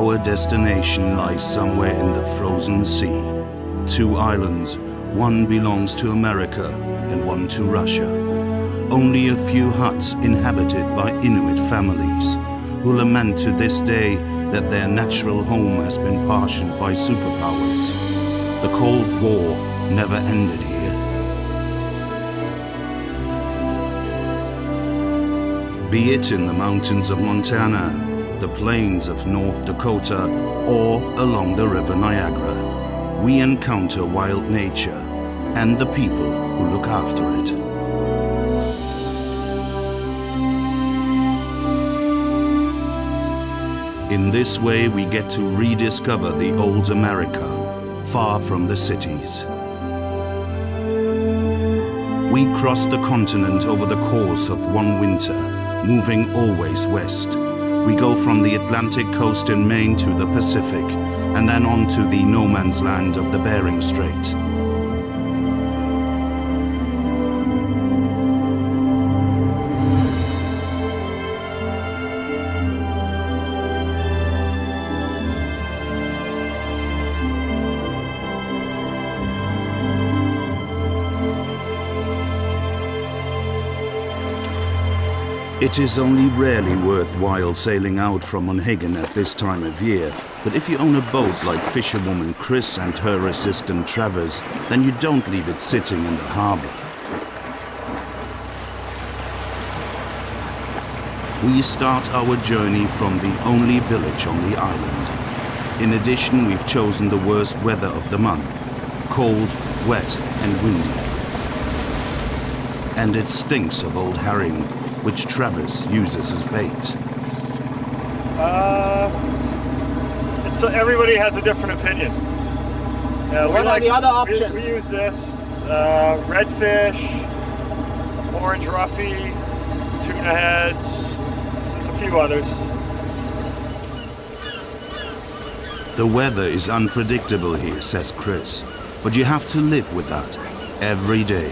Our destination lies somewhere in the frozen sea. 2 islands, one belongs to America and one to Russia. Only a few huts inhabited by Inuit families, who lament to this day that their natural home has been partitioned by superpowers. The Cold War never ended here. Be it in the mountains of Montana, the plains of North Dakota, or along the River Niagara, we encounter wild nature and the people who look after it. In this way, we get to rediscover the old America, far from the cities. We cross the continent over the course of one winter, moving always west. We go from the Atlantic coast in Maine to the Pacific, and then on to the no man's land of the Bering Strait. It is only rarely worthwhile sailing out from Monhegan at this time of year, but if you own a boat like fisherwoman Chris and her assistant Travers, then you don't leave it sitting in the harbor. We start our journey from the only village on the island. In addition, we've chosen the worst weather of the month: cold, wet and windy. And it stinks of old herring, which Travers uses as bait. So everybody has a different opinion. What are the other options? We use this, redfish, orange roughy, tuna heads, there's a few others. The weather is unpredictable here, says Chris, but you have to live with that every day.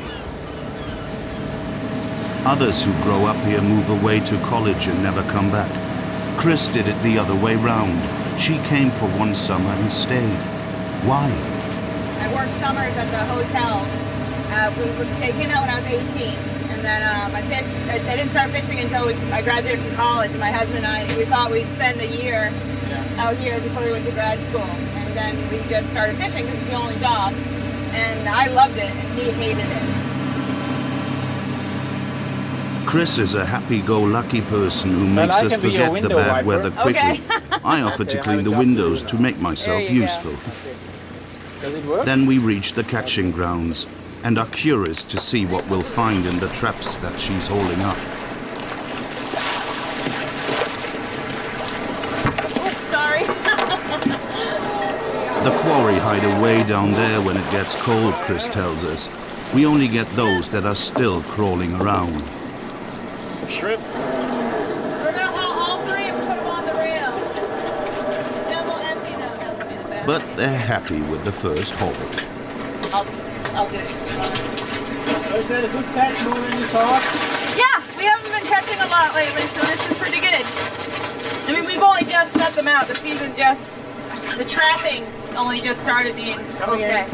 Others who grow up here move away to college and never come back. Chris did it the other way round. She came for one summer and stayed. Why? I worked summers at the hotels. I came out when I was 18, and then I didn't start fishing until I graduated from college. My husband and I, we thought we'd spend a year out here before we went to grad school, and then we just started fishing because it's the only job. And I loved it, and he hated it. Chris is a happy-go-lucky person who makes us forget the bad weather quickly. Okay. I offer to clean the windows to make myself useful. Does it work? Then we reach the catching grounds and are curious to see what we'll find in the traps that she's hauling up. Oops, sorry. The quarry hide away down there when it gets cold, Chris tells us. We only get those that are still crawling around. Shrimp. We're gonna haul all 3 and put them on the rail. Then we'll empty them. That's be the best. But they're happy with the first haul. I'll do it. So is that a good catch more than you thought? Yeah, we haven't been catching a lot lately, so this is pretty good. I mean, we've only just set them out. The trapping only just started being okay.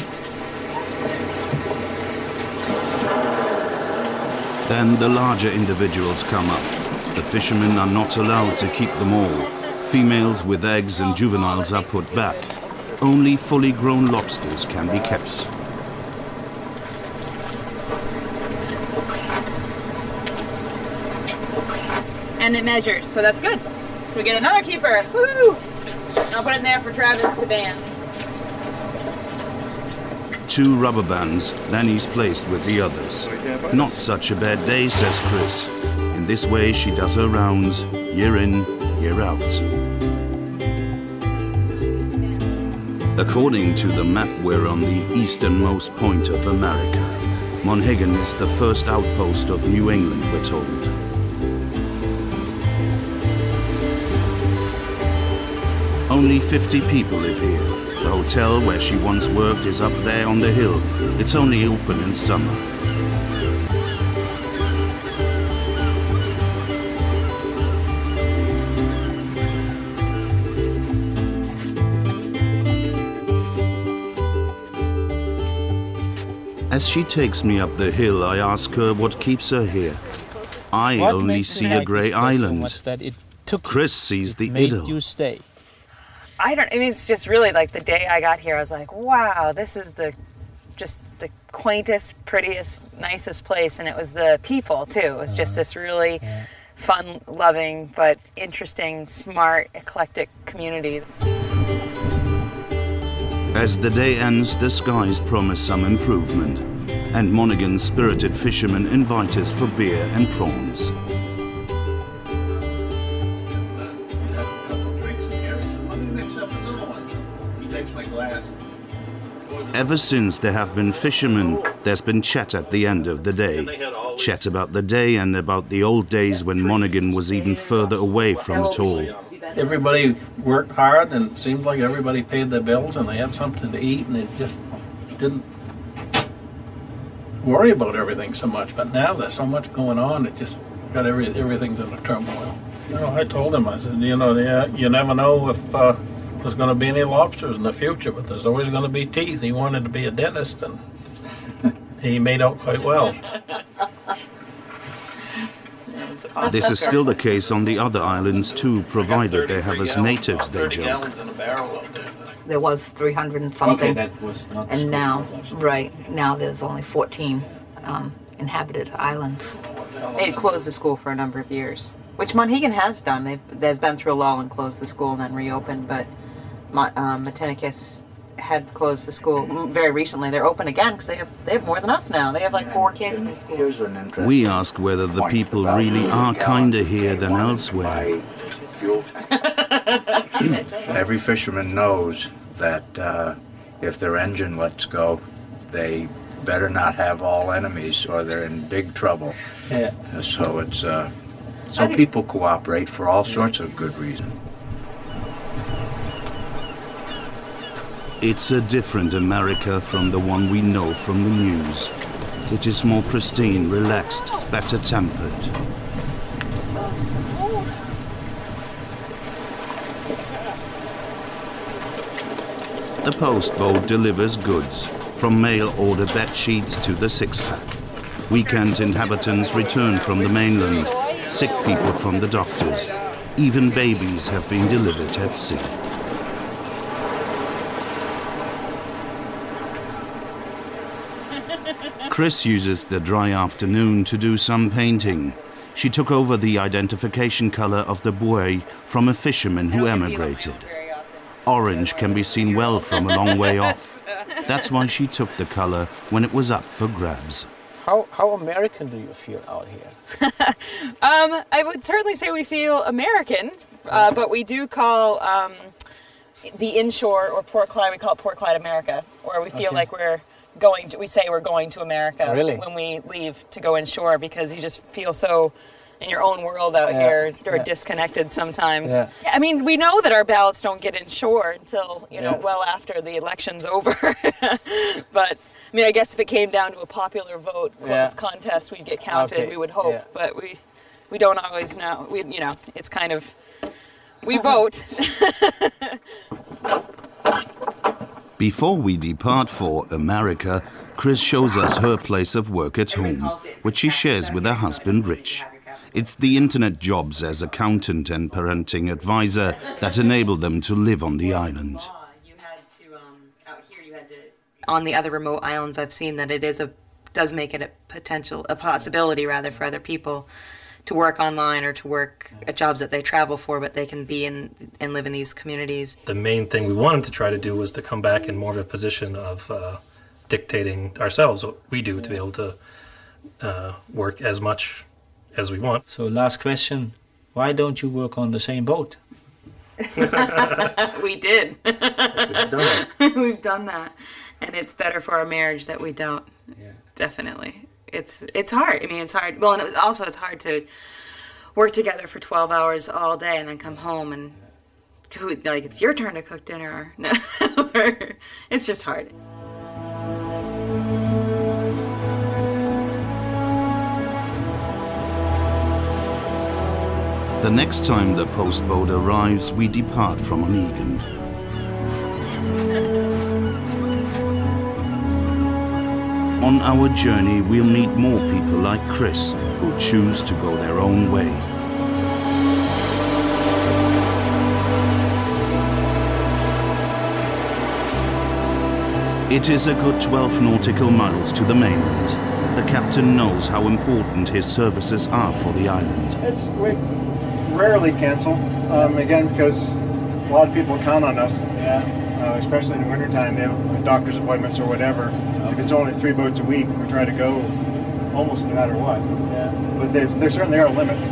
Then the larger individuals come up. The fishermen are not allowed to keep them all. Females with eggs and juveniles are put back. Only fully grown lobsters can be kept. And it measures, so that's good. So we get another keeper. Woo! I'll put it in there for Travis to band. 2 rubber bands, then he's placed with the others. Not such a bad day, says Chris. In this way, she does her rounds, year in, year out. According to the map, we're on the easternmost point of America. Monhegan is the first outpost of New England, we're told. Only 50 people live here. The hotel where she once worked is up there on the hill. It's only open in summer. As she takes me up the hill, I ask her what keeps her here. I only see a grey island. Chris sees the idyll. You stay. I mean, it's just really like the day I got here, I was like, wow, this is just the quaintest, prettiest, nicest place. And it was the people, too. It was just this really fun-loving, but interesting, smart, eclectic community. As the day ends, the skies promise some improvement, and Monaghan's spirited fishermen invite us for beer and prawns. Ever since there have been fishermen, there's been chat at the end of the day. Chat about the day and about the old days when Monaghan was even further away from it all. Everybody worked hard, and it seemed like everybody paid their bills and they had something to eat, and they just didn't worry about everything so much. But now there's so much going on, it just got everything's in a turmoil. You know, I told him, I said, you know, you never know if there's going to be any lobsters in the future, but there's always going to be teeth. He wanted to be a dentist, and he made out quite well. This is still the case on the other islands too, provided they have us natives, they joke. There was 300 and something, and now, now there's only 14 inhabited islands. They closed the school for a number of years, which Monhegan has done. They've been through a lull and closed the school and then reopened, but Matinicus had closed the school very recently. They're open again because they have more than us now. They have like 4 kids in the school. We ask whether the people really are kinder here than elsewhere. Every fisherman knows that if their engine lets go, they better not have all enemies or they're in big trouble. Yeah. So it's so people cooperate for all sorts of good reasons. It's a different America from the one we know from the news. It is more pristine, relaxed, better tempered. The postboat delivers goods, from mail order bed sheets to the six-pack. Weekend inhabitants return from the mainland, sick people from the doctors. Even babies have been delivered at sea. Chris uses the dry afternoon to do some painting. She took over the identification color of the buoy from a fisherman who emigrated. Orange can be seen well from a long way off. That's why she took the color when it was up for grabs. How American do you feel out here? I would certainly say we feel American, but we do call the inshore or Port Clyde, we call it Port Clyde, America, or we feel like we say we're going to America when we leave to go inshore, because you just feel so in your own world out here, or disconnected sometimes. Yeah. I mean, we know that our ballots don't get inshore until, you know, well after the election's over. But, I mean, I guess if it came down to a popular vote, close contest, we'd get counted, we would hope. But we don't always know. You know, it's kind of, we vote. Before we depart for America, Chris shows us her place of work at home, which she shares with her husband, Rich. It's the internet jobs as accountant and parenting advisor that enable them to live on the island. On the other remote islands, I've seen that it does make it a possibility rather for other people to work online or to work at jobs that they travel for, but they can be in and live in these communities. The main thing we wanted to try to do was to come back in more of a position of dictating ourselves what we do, to be able to work as much as we want. So last question, why don't you work on the same boat? We did. We've done it. We've done that. And it's better for our marriage that we don't. Yeah. Definitely. It's hard. I mean, it's hard. Well, and it's hard to work together for 12 hours all day and then come home and it's your turn to cook dinner. It's just hard. The next time the postboat arrives, we depart from Monaghan. On our journey, we'll meet more people like Chris who choose to go their own way. It is a good 12 nautical miles to the mainland. The captain knows how important his services are for the island. We rarely cancel, again, because a lot of people count on us. Especially in the wintertime, they have doctor's appointments or whatever. If it's only 3 boats a week, we try to go almost no matter what. But there certainly are limits.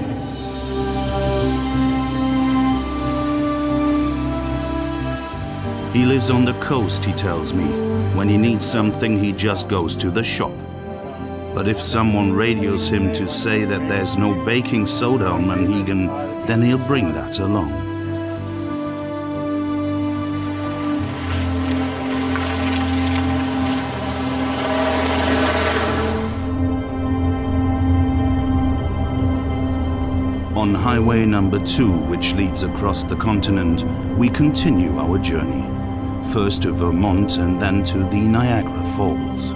He lives on the coast, he tells me. When he needs something, he just goes to the shop. But if someone radios him to say that there's no baking soda on Monhegan, then he'll bring that along. On Highway number 2, which leads across the continent, we continue our journey. First to Vermont and then to the Niagara Falls.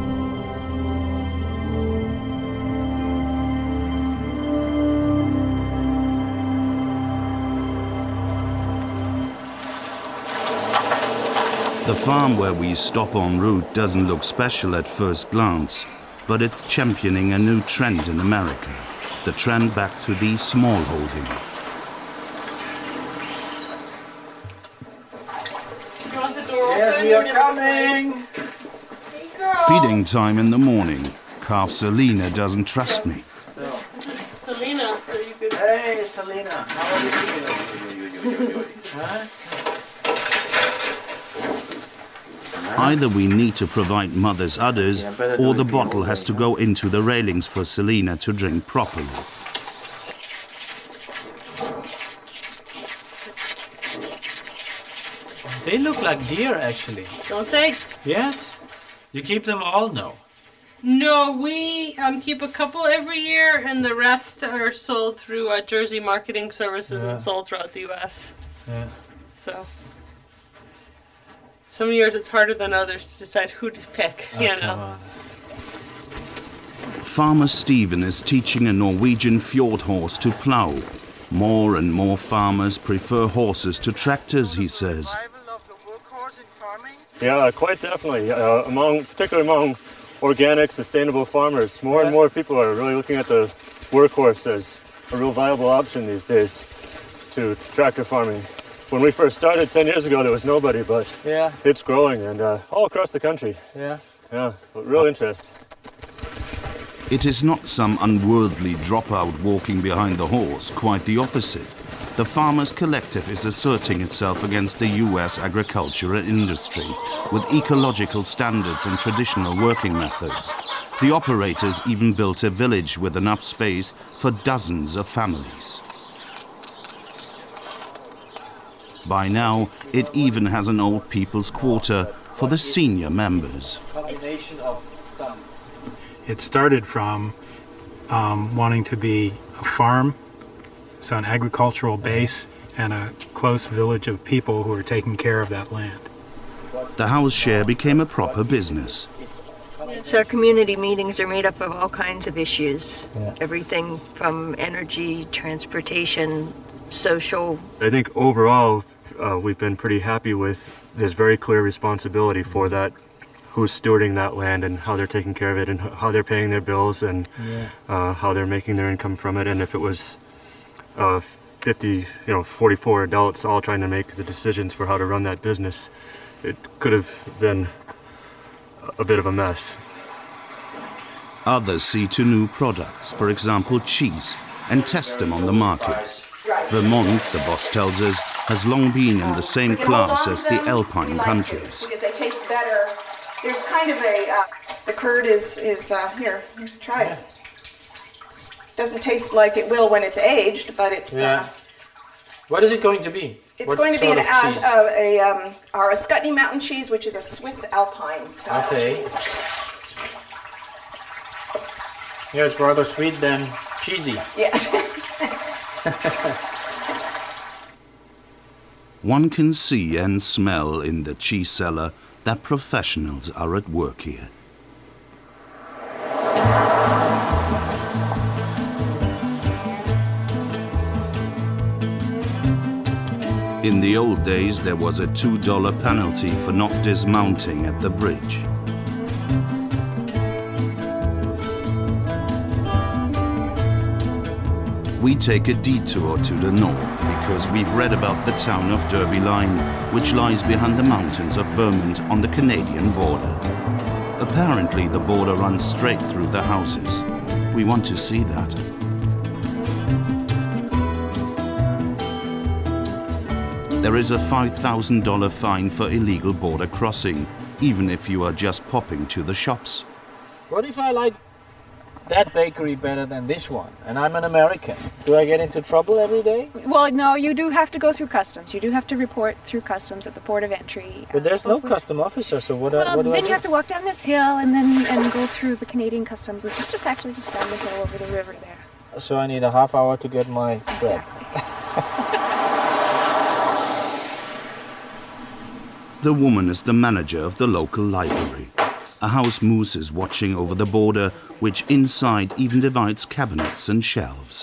The farm where we stop en route doesn't look special at first glance, but it's championing a new trend in America. The trend back to the smallholding. You want the door open? We are coming! Feeding time in the morning. Calf Selena doesn't trust me. This is Selena, so you could... Hey, Selena, how are you? Huh? Either we need to provide mother's udders, or the bottle has to go into the railings for Selena to drink properly. They look like deer, actually. Don't they? Yes. You keep them all? No. No, we keep a couple every year, and the rest are sold through Jersey Marketing Services and sold throughout the U.S. Yeah. So... some years it's harder than others to decide who to pick, you know. Farmer Stephen is teaching a Norwegian fjord horse to plow. More and more farmers prefer horses to tractors, he says. Yeah, quite definitely. Particularly among organic, sustainable farmers, more and more people are really looking at the workhorse as a real viable option these days to tractor farming. When we first started 10 years ago, there was nobody, but it's growing, and all across the country. Yeah, real interest. It is not some unworldly dropout walking behind the horse, quite the opposite. The Farmers Collective is asserting itself against the US agricultural industry with ecological standards and traditional working methods. The operators even built a village with enough space for dozens of families. By now, it even has an old people's quarter for the senior members. It started from wanting to be a farm, so an agricultural base, and a close village of people who are taking care of that land. The house share became a proper business. So our community meetings are made up of all kinds of issues. Everything from energy, transportation, social. I think overall we've been pretty happy with this very clear responsibility for that, who's stewarding that land and how they're taking care of it and how they're paying their bills and how they're making their income from it. And if it was 44 adults all trying to make the decisions for how to run that business, it could have been a bit of a mess. Others see to new products, for example cheese, and test them on the market. Vermont, the boss tells us, has long been in the same class as the Alpine countries. Because they taste better. There's kind of the curd is here, try it. Doesn't taste like it will when it's aged, but it's... What is it going to be? It's going to be our Scotney Mountain cheese, which is a Swiss Alpine style cheese. Yeah, it's rather sweet than cheesy. Yes. One can see and smell in the cheese cellar that professionals are at work here. In the old days, there was a $2 penalty for not dismounting at the bridge. We take a detour to the north because we've read about the town of Derby Line, which lies behind the mountains of Vermont on the Canadian border. Apparently, the border runs straight through the houses. We want to see that. There is a $5,000 fine for illegal border crossing, even if you are just popping to the shops. What if I like that bakery better than this one, and I'm an American? Do I get into trouble every day? Well, no, you do have to go through customs. You do have to report through customs at the port of entry. But there's no custom officer, so what do I do? Then you have to walk down this hill and go through the Canadian customs, which is just actually just down the hill over the river there. So I need a half hour to get my bread. The woman is the manager of the local library. A house moose is watching over the border, which inside even divides cabinets and shelves.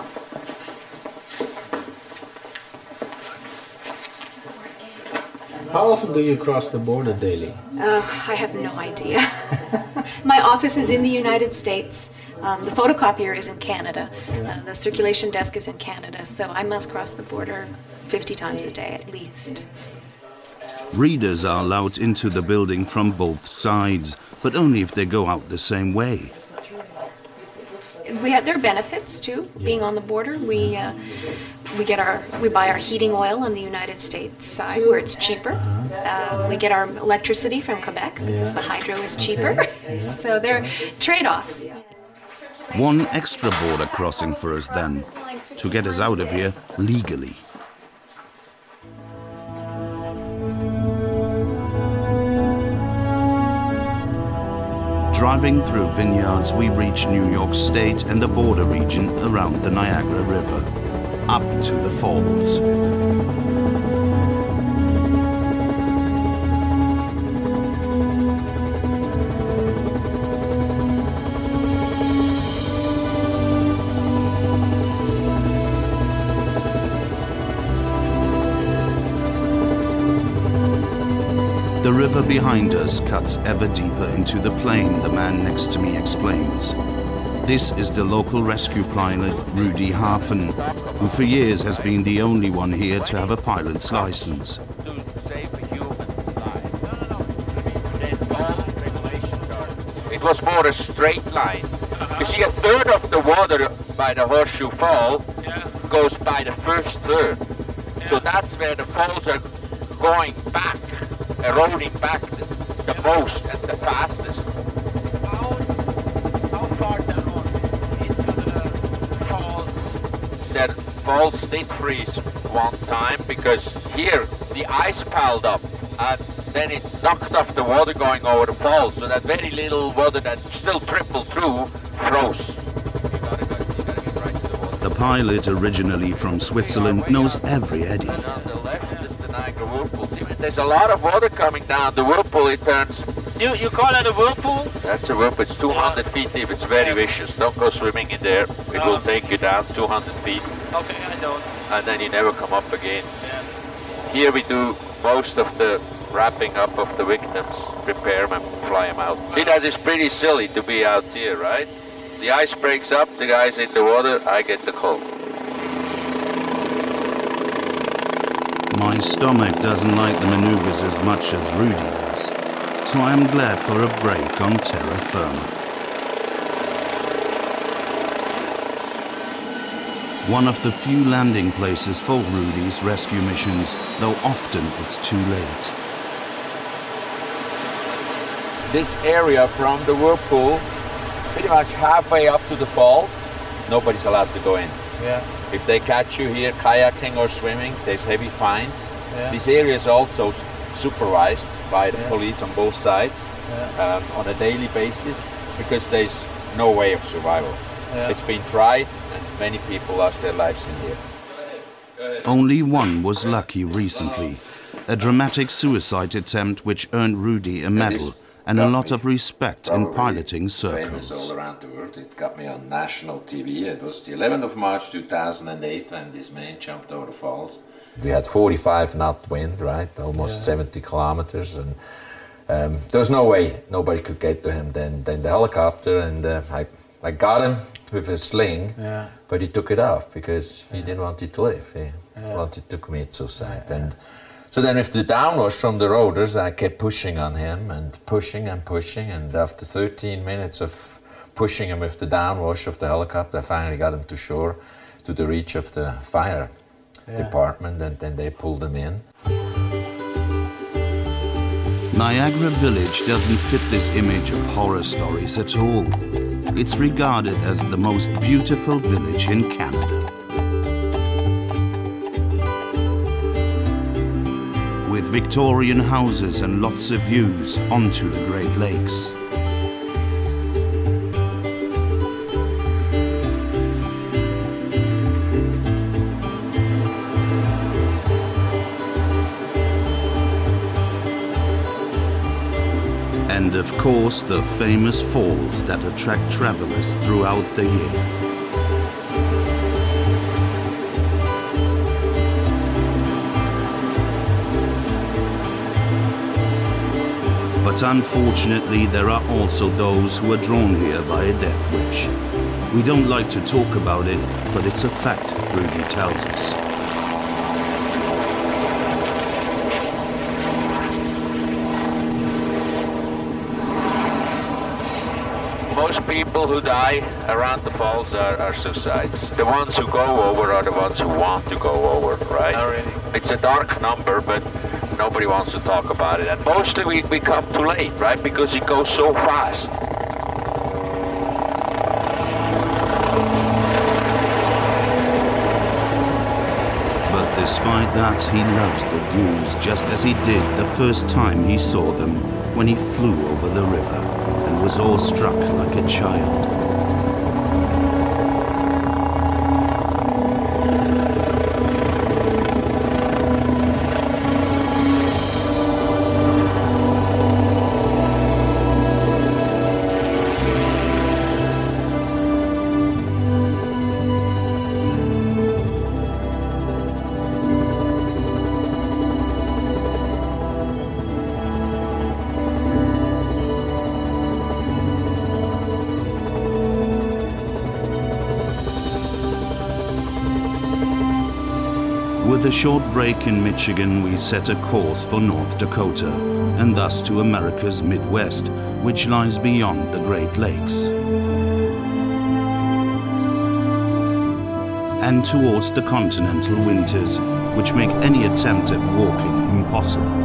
How often do you cross the border daily? I have no idea. My office is in the United States. The photocopier is in Canada. The circulation desk is in Canada. So I must cross the border 50 times a day at least. Readers are allowed into the building from both sides, but only if they go out the same way. There are benefits too. Being on the border, we buy our heating oil on the United States side where it's cheaper. We get our electricity from Quebec because the hydro is cheaper. So there are trade-offs. One extra border crossing for us then, to get us out of here legally. Driving through vineyards, we reach New York State and the border region around the Niagara River, up to the falls. The river behind us cuts ever deeper into the plain, the man next to me explains. This is the local rescue pilot, Rudy Hafen, who for years has been the only one here to have a pilot's license. It was more a straight line. You see, a third of the water by the Horseshoe Fall goes by the first third. So that's where the falls are going back, eroding back the most and the fastest. How far down into the falls? The falls did freeze one time because here the ice piled up and then it knocked off the water going over the falls, so that very little water that still trickled through froze. The pilot, originally from Switzerland, knows every eddy. And on the left is the Niagara Whirlpool. There's a lot of water coming down the whirlpool. It turns. You call that a whirlpool? That's a whirlpool. It's 200 feet deep. It's very vicious. Don't go swimming in there. It will take you down 200 feet. Okay, I don't. And then you never come up again. Yeah. Here we do most of the wrapping up of the victims, prepare them, fly them out. See, that is pretty silly to be out here, right? The ice breaks up, the guy's in the water, I get the call. My stomach doesn't like the maneuvers as much as Rudy does, so I am glad for a break on terra firma. One of the few landing places for Rudy's rescue missions, though often it's too late. This area from the whirlpool, pretty much halfway up to the falls, nobody's allowed to go in. Yeah. If they catch you here kayaking or swimming, there's heavy fines. Yeah. This area is also supervised by the police on both sides on a daily basis because there's no way of survival. Yeah. It's been tried and many people lost their lives in here. Only one was lucky recently, a dramatic suicide attempt which earned Rudy a medal and a lot of respect in piloting circles. Famous all around the world. It got me on national TV. It was the 11th of March 2008 when this man jumped over the falls. We had 45 knot wind, right? Almost 70 kilometers, and there was no way nobody could get to him. Then the helicopter, and I got him with a sling, but he took it off because he didn't want it to live. He wanted to commit suicide. And so then with the downwash from the rotors, I kept pushing on him and pushing and pushing, and after 13 minutes of pushing him with the downwash of the helicopter, I finally got him to shore, to the reach of the fire department, and then they pulled him in. Niagara Village doesn't fit this image of horror stories at all. It's regarded as the most beautiful village in Canada. With Victorian houses and lots of views onto the Great Lakes. And of course, the famous falls that attract travelers throughout the year. But unfortunately, there are also those who are drawn here by a death wish. We don't like to talk about it, but it's a fact, Rudy tells us. Most people who die around the falls are suicides. The ones who go over are the ones who want to go over, right? It's a dark number, but nobody wants to talk about it. And mostly we come too late, right? Because it goes so fast. But despite that, he loves the views just as he did the first time he saw them when he flew over the river and was awestruck like a child. With a short break in Michigan, we set a course for North Dakota, and thus to America's Midwest, which lies beyond the Great Lakes. And towards the continental winters, which make any attempt at walking impossible.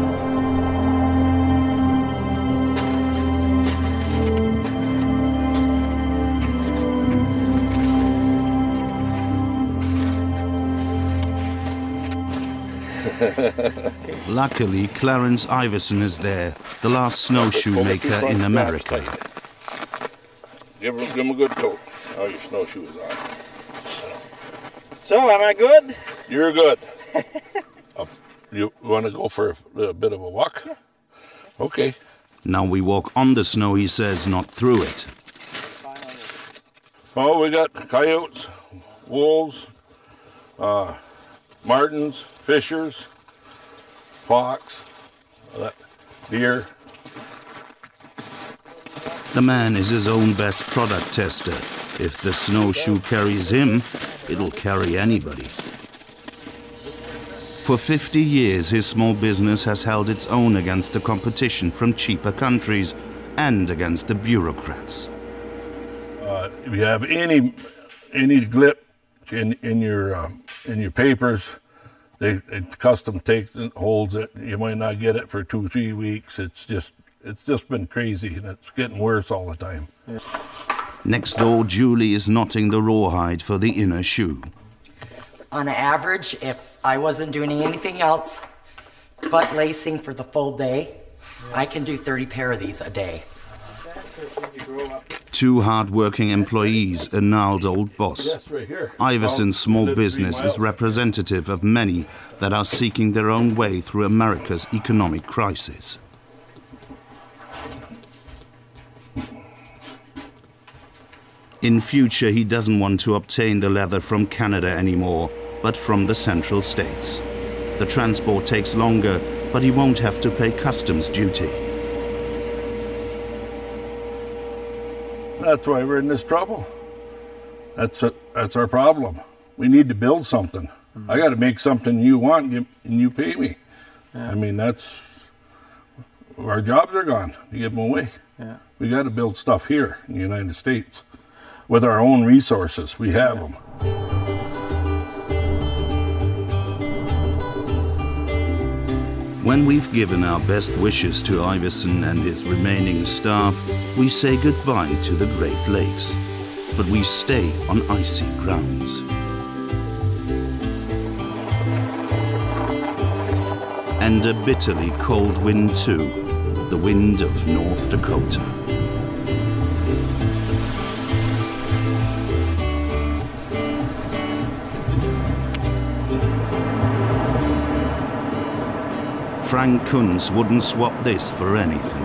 Luckily, Clarence Iverson is there, the last snowshoe maker in America. Give him a good coat. Oh, your snowshoe is on. So, am I good? You're good. You want to go for a bit of a walk? Okay. Now we walk on the snow, he says, not through it. Oh, we got coyotes, wolves, martins, fishers, fox, deer. The man is his own best product tester. If the snowshoe carries him, it'll carry anybody. For 50 years, his small business has held its own against the competition from cheaper countries and against the bureaucrats. If you have any glip in your papers, it custom takes and holds it. You might not get it for 2-3 weeks. It's just been crazy, and it's getting worse all the time. Next door, Julie is knotting the rawhide for the inner shoe. On average, if I wasn't doing anything else but lacing for the full day, I can do 30 pair of these a day. Two hard-working employees, a gnarled old boss. Iverson's small business is representative of many that are seeking their own way through America's economic crisis. In future, he doesn't want to obtain the leather from Canada anymore, but from the Central States. The transport takes longer, but he won't have to pay customs duty. That's why we're in this trouble. That's our problem. We need to build something. I got to make something you want, and you pay me. I mean, that's... Our jobs are gone. You give them away. We got to build stuff here in the United States. With our own resources, we have them. When we've given our best wishes to Iverson and his remaining staff, we say goodbye to the Great Lakes. But we stay on icy grounds. And a bitterly cold wind too, the wind of North Dakota. Frank Kunz wouldn't swap this for anything.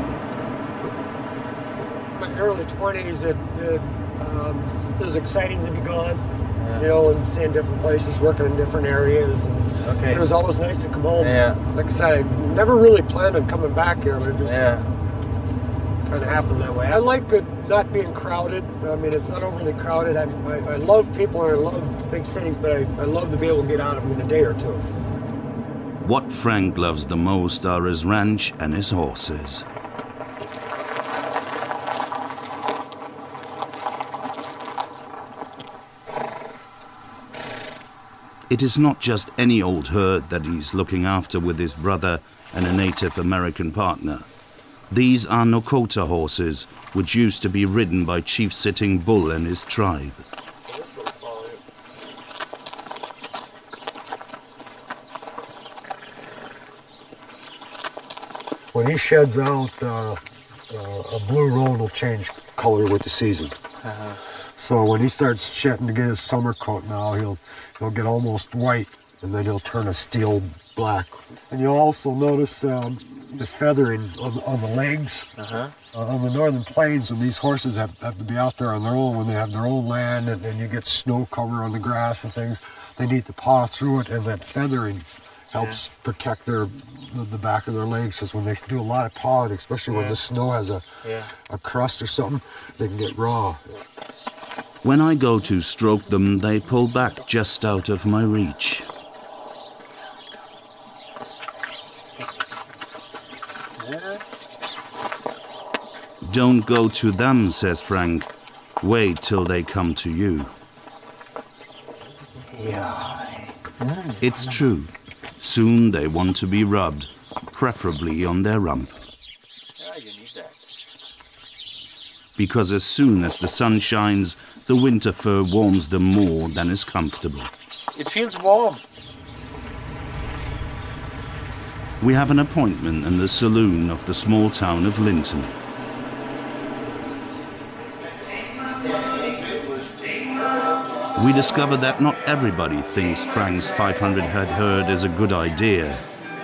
In my early 20s, it was exciting to be gone, you know, and seeing different places, working in different areas. And it was always nice to come home. Like I said, I never really planned on coming back here, but it just kind of happened that way. I like it not being crowded. I mean, it's not overly crowded. I love people and I love big cities, but I love to be able to get out of them in a day or two. What Frank loves the most are his ranch and his horses. It is not just any old herd that he's looking after with his brother and a Native American partner. These are Nakota horses, which used to be ridden by Chief Sitting Bull and his tribe. When he sheds out, a blue roan will change color with the season. So when he starts shedding to get his summer coat now, he'll get almost white, and then he'll turn a steel black. And you'll also notice the feathering on the legs. On the northern plains, when these horses have to be out there on their own, when they have their own land, and you get snow cover on the grass and things, they need to paw through it, and that feathering helps protect the back of their legs, because when they do a lot of pawing, especially when the snow has a crust or something, they can get raw. When I go to stroke them, they pull back just out of my reach. Don't go to them, says Frank. Wait till they come to you. It's true. Soon they want to be rubbed, preferably on their rump. Because as soon as the sun shines, the winter fur warms them more than is comfortable. It feels warm. We have an appointment in the saloon of the small town of Linton. We discover that not everybody thinks Frank's 500 head herd is a good idea.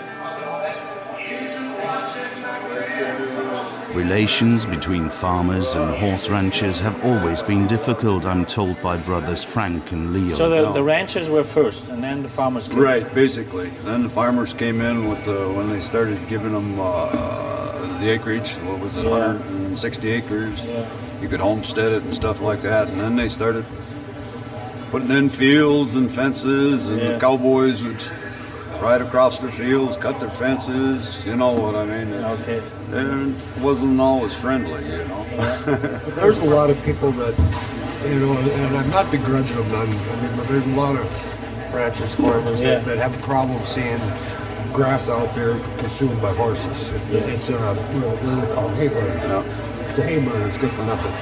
Relations between farmers and horse ranchers have always been difficult, I'm told by brothers Frank and Leo. So the ranchers were first, and then the farmers came Right, basically. Then the farmers came in with when they started giving them the acreage. What was it, 160 acres? You could homestead it and stuff like that. And then they started putting in fields and fences, and the cowboys would ride across their fields, cut their fences, you know what I mean? It wasn't always friendly, you know. There's a lot of people that, you know, and I'm not begrudging them none, I mean, but there's a lot of ranchers, farmers that have a problem seeing grass out there consumed by horses. It's what do they call them? Hay burners. It's a hay burner, it's good for nothing.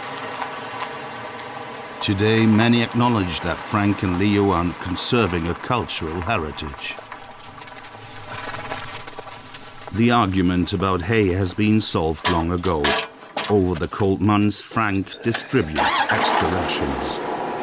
Today, many acknowledge that Frank and Leo are conserving a cultural heritage. The argument about hay has been solved long ago. Over the cold months, Frank distributes extra rations.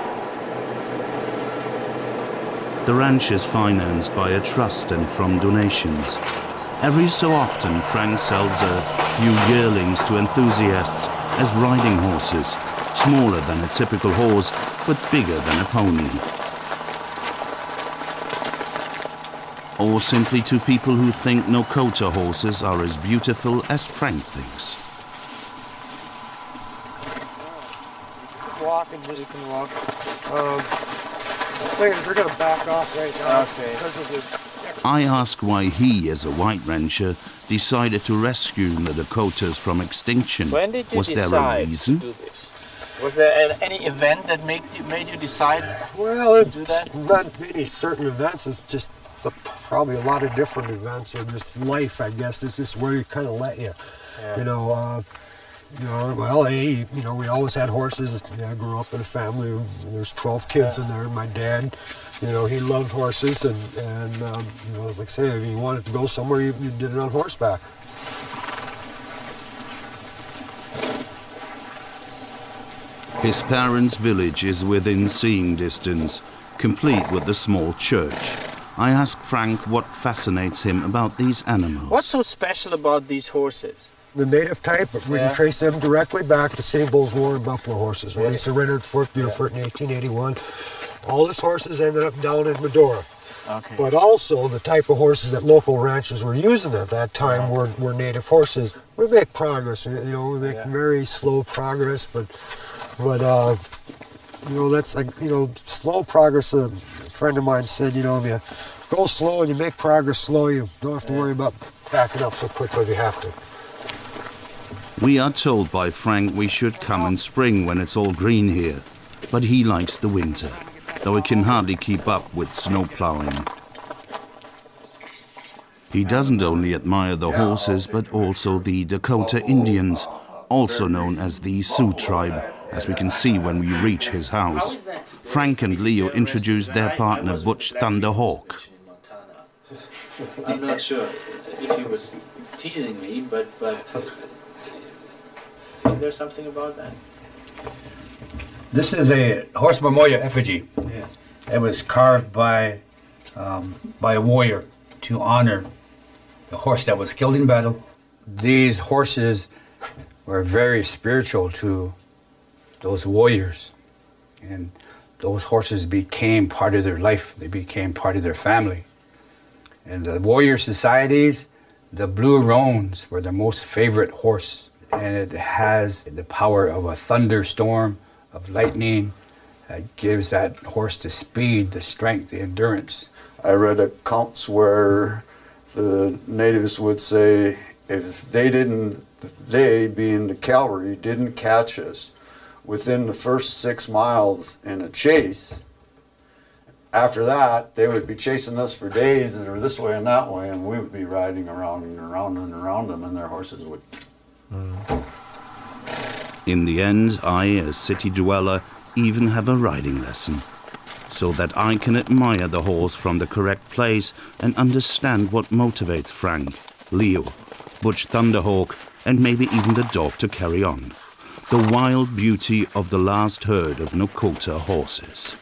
The ranch is financed by a trust and from donations. Every so often, Frank sells a few yearlings to enthusiasts as riding horses, smaller than a typical horse, but bigger than a pony. or simply to people who think Nakota horses are as beautiful as Frank thinks. Walk and just can walk. We're going to back off right now because of the... I ask why he, as a white rancher, decided to rescue the Dakotas from extinction. When did you Was there a decide reason? to do this? Was there any event that made you decide Well, to do it's that? not any certain events. It's just probably a lot of different events and just life, I guess. It's just where you kind of let you. Yeah. You know, well, you know, we always had horses. I grew up in a family. There's 12 kids in there. My dad, you know, he loved horses, and you know, like I say, if you wanted to go somewhere, you did it on horseback. His parents' village is within seeing distance, complete with the small church. I ask Frank what fascinates him about these animals. What's so special about these horses? The native type, we can trace them directly back to Sitting Bull's War and buffalo horses. When he surrendered Fort Beaufort in 1881, all his horses ended up down in Medora. Okay. But also the type of horses that local ranchers were using at that time were native horses. We make progress, you know, we make very slow progress, but you know, that's like, you know, slow progress. A friend of mine said, you know, if you go slow and you make progress slow, you don't have to worry about backing up so quickly if you have to. We are told by Frank we should come in spring when it's all green here, but he likes the winter, though he can hardly keep up with snow plowing. He doesn't only admire the horses, but also the Dakota Indians, also known as the Sioux tribe, as we can see when we reach his house. Frank and Leo introduced their partner Butch Thunderhawk. I'm not sure if he was teasing me, but is there something about that? This is a horse memorial effigy. Yeah. It was carved by a warrior to honor the horse that was killed in battle. These horses were very spiritual to those warriors, and those horses became part of their life. They became part of their family. And the warrior societies, the blue roans were the most favorite horse, and it has the power of a thunderstorm, of lightning. It gives that horse the speed, the strength, the endurance. I read accounts where the natives would say, if they being the cavalry, didn't catch us within the first 6 miles in a chase, after that, they would be chasing us for days, and or this way and that way, and we would be riding around and around and around them, and their horses would. In the end, I, a city dweller, even have a riding lesson, so that I can admire the horse from the correct place and understand what motivates Frank, Leo, Butch Thunderhawk, and maybe even the dog to carry on. The wild beauty of the last herd of Nakota horses.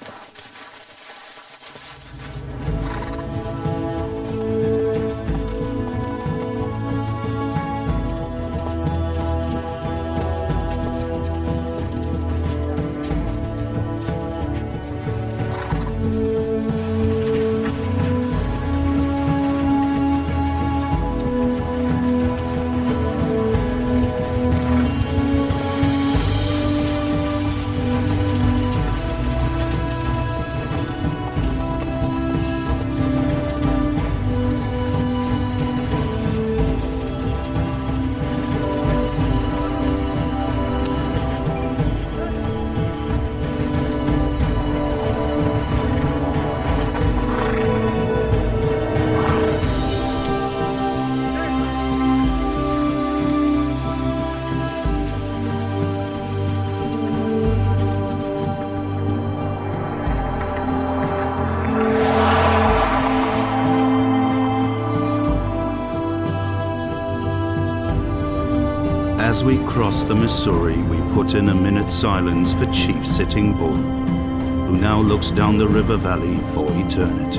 As we cross the Missouri, we put in a minute's silence for Chief Sitting Bull, who now looks down the river valley for eternity.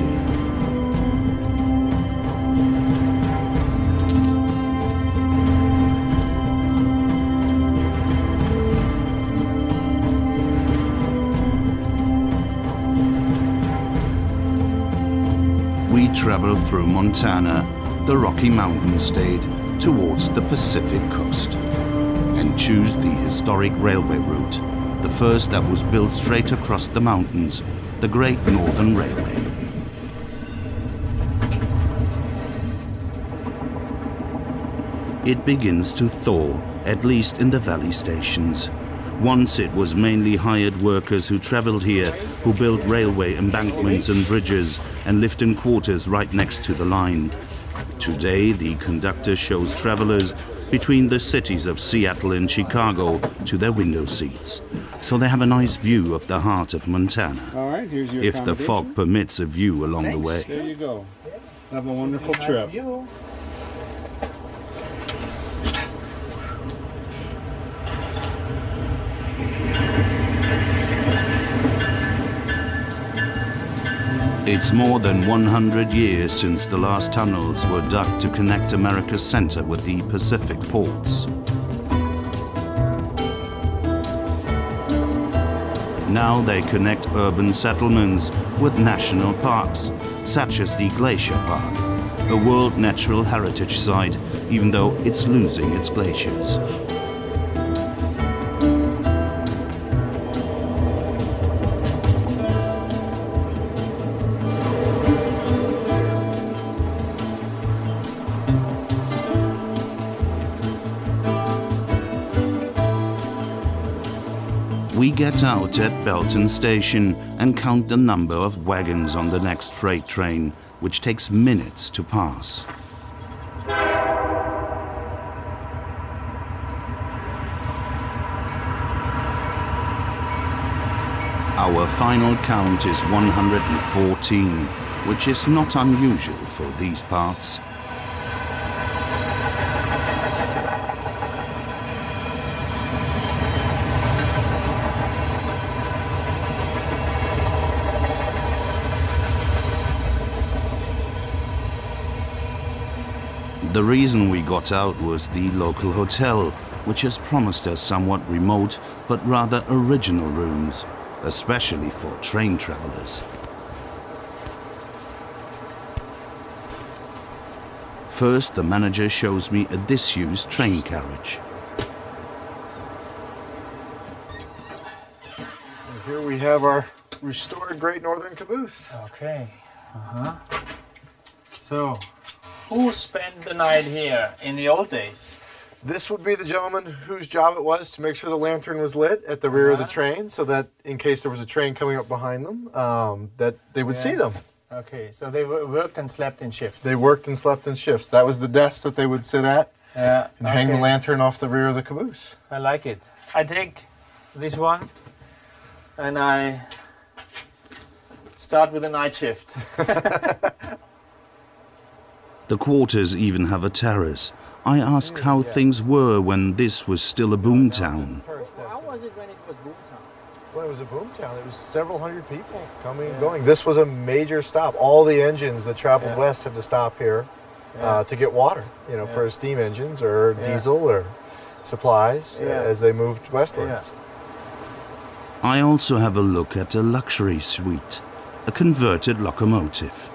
We travel through Montana, the Rocky Mountain state, towards the Pacific coast, and choose the historic railway route, the first that was built straight across the mountains, the Great Northern Railway. It begins to thaw, at least in the valley stations. Once it was mainly hired workers who traveled here, who built railway embankments and bridges and lived in quarters right next to the line. Today, the conductor shows travelers between the cities of Seattle and Chicago to their window seats, so they have a nice view of the heart of Montana. All right, here's your if the fog permits a view along the way. There you go. Have a wonderful trip. It's more than 100 years since the last tunnels were dug to connect America's center with the Pacific ports. Now they connect urban settlements with national parks, such as the Glacier Park, a World Natural Heritage Site, even though it's losing its glaciers. We get out at Belton Station and count the number of wagons on the next freight train, which takes minutes to pass. Our final count is 114, which is not unusual for these parts. The reason we got out was the local hotel, which has promised us somewhat remote but rather original rooms, especially for train travelers. First, the manager shows me a disused train carriage. And here we have our restored Great Northern caboose. Okay. So, who spent the night here in the old days? This would be the gentleman whose job it was to make sure the lantern was lit at the rear of the train, so that in case there was a train coming up behind them, that they would see them. Okay, so they worked and slept in shifts. They worked and slept in shifts. That was the desk that they would sit at and hang the lantern off the rear of the caboose. I like it. I take this one and I start with a night shift. The quarters even have a terrace. I ask how things were when this was still a boomtown. How was it when it was boomtown? When it was a boomtown, it was several hundred people coming and going. This was a major stop. All the engines that traveled west had to stop here to get water, you know, for steam engines or diesel or supplies as they moved westwards. I also have a look at a luxury suite, a converted locomotive.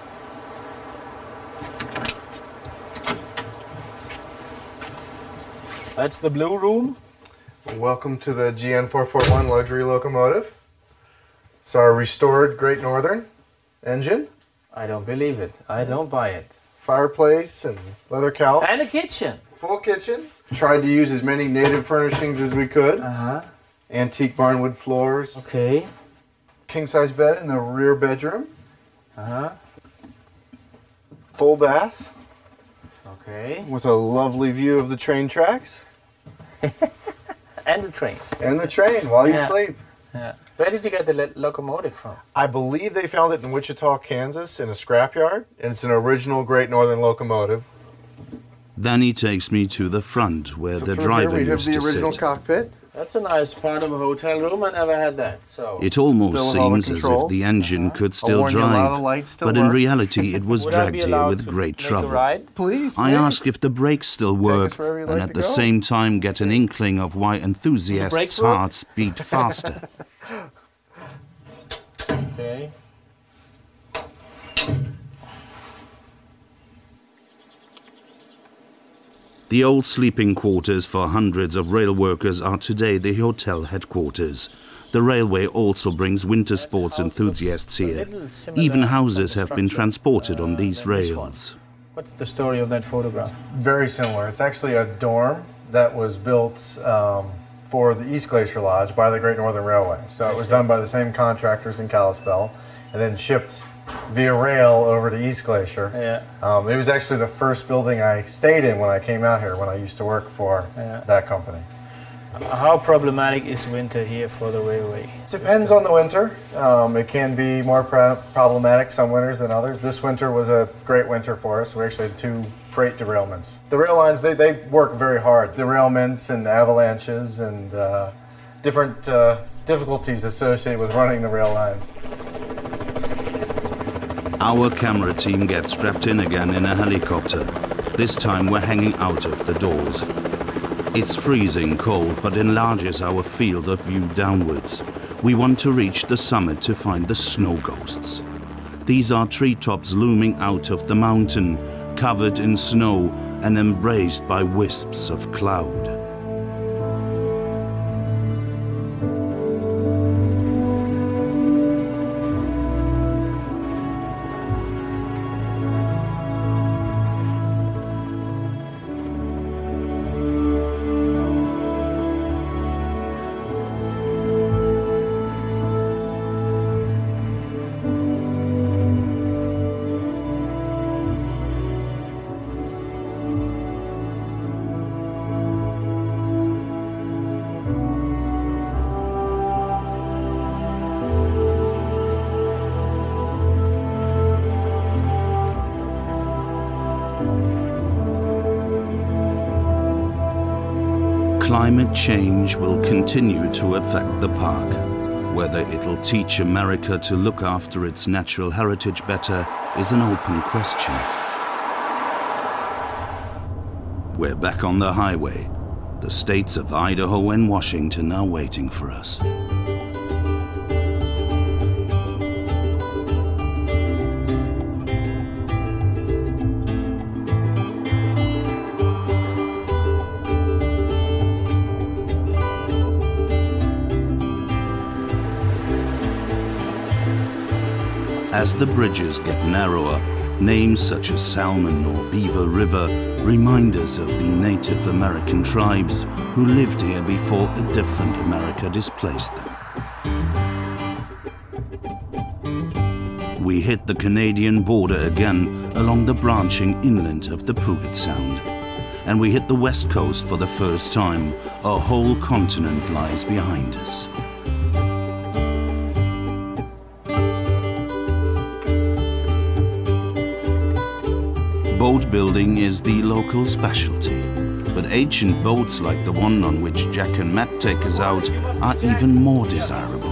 That's the blue room. Welcome to the GN 441 luxury locomotive. It's our restored Great Northern engine. I don't believe it. I don't buy it. Fireplace and leather couch. And a kitchen. Full kitchen. Tried to use as many native furnishings as we could. Antique barnwood floors. Okay. King-size bed in the rear bedroom. Full bath. Okay. With a lovely view of the train tracks. And the train. And the train while you sleep. Yeah. Where did you get the locomotive from? I believe they found it in Wichita, Kansas in a scrapyard. And it's an original Great Northern locomotive. Then he takes me to the front where the driver used to sit. We have the original cockpit. That's a nice part of a hotel room. I never had that. So it almost seems as if the engine could still drive, but in reality it was dragged here with great trouble. Please, I ask if the brakes still work, and at the same time get an inkling of why enthusiasts' hearts beat faster. Okay. The old sleeping quarters for hundreds of rail workers are today the hotel headquarters. The railway also brings winter sports enthusiasts here. Even houses have been transported on these rails. What's the story of that photograph? Very similar. It's actually a dorm that was built for the East Glacier Lodge by the Great Northern Railway. So it was done by the same contractors in Kalispell and then shipped via rail over to East Glacier. Yeah. It was actually the first building I stayed in when I came out here, when I used to work for that company. How problematic is winter here for the railway? Depends on the winter. It can be more problematic some winters than others. This winter was a great winter for us. We actually had 2 freight derailments. The rail lines, they work very hard. Derailments and avalanches and different difficulties associated with running the rail lines. Our camera team gets strapped in again in a helicopter. This time we're hanging out of the doors. It's freezing cold, but enlarges our field of view downwards. We want to reach the summit to find the snow ghosts. These are treetops looming out of the mountain, covered in snow and embraced by wisps of cloud. Climate change will continue to affect the park. Whether it'll teach America to look after its natural heritage better is an open question. We're back on the highway. The states of Idaho and Washington are waiting for us. As the bridges get narrower, names such as Salmon or Beaver River remind us of the Native American tribes who lived here before a different America displaced them. We hit the Canadian border again along the branching inland of the Puget Sound. And we hit the west coast for the first time. A whole continent lies behind us. Boat building is the local specialty, but ancient boats like the one on which Jack and Matt take us out are even more desirable.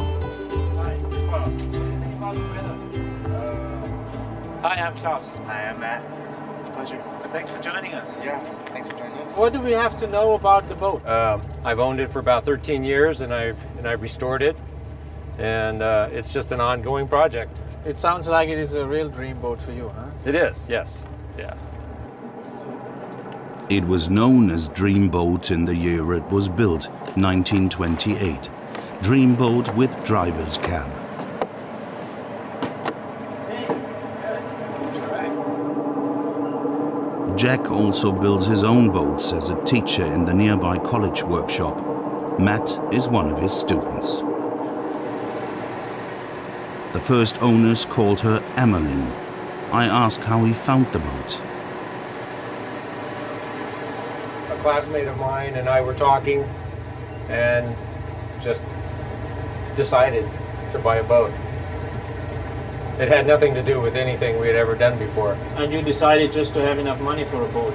Hi, I'm Klaus. Hi, I'm Matt. It's a pleasure. Thanks for joining us. Yeah, thanks for joining us. What do we have to know about the boat? I've owned it for about 13 years, and I've restored it, and it's just an ongoing project. It sounds like it is a real dream boat for you, huh? It is, yes. Yeah. It was known as Dreamboat in the year it was built, 1928. Dreamboat with driver's cab. Jack also builds his own boats as a teacher in the nearby college workshop. Matt is one of his students. The first owners called her Emmeline. I asked how he found the boat. A classmate of mine and I were talking and just decided to buy a boat. It had nothing to do with anything we had ever done before. And you decided just to have enough money for a boat?